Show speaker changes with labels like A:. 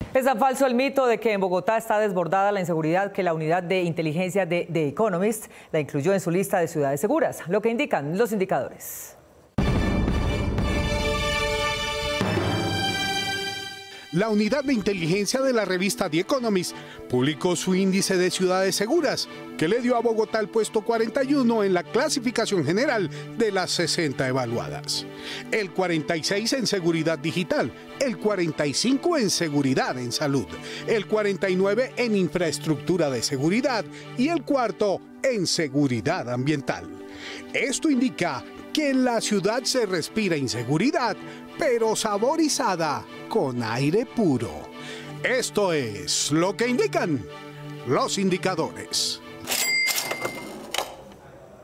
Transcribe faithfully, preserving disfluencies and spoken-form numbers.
A: Es tan falso el mito de que en Bogotá está desbordada la inseguridad que la unidad de inteligencia de The Economist la incluyó en su lista de ciudades seguras, lo que indican los indicadores.
B: La unidad de inteligencia de la revista The Economist publicó su índice de ciudades seguras, que le dio a Bogotá el puesto cuarenta y uno en la clasificación general de las sesenta evaluadas. El cuarenta y seis en seguridad digital, el cuarenta y cinco en seguridad en salud, el cuarenta y nueve en infraestructura de seguridad y el cuarto en seguridad ambiental. Esto indica que en la ciudad se respira inseguridad, pero saborizada con aire puro. Esto es lo que indican los indicadores.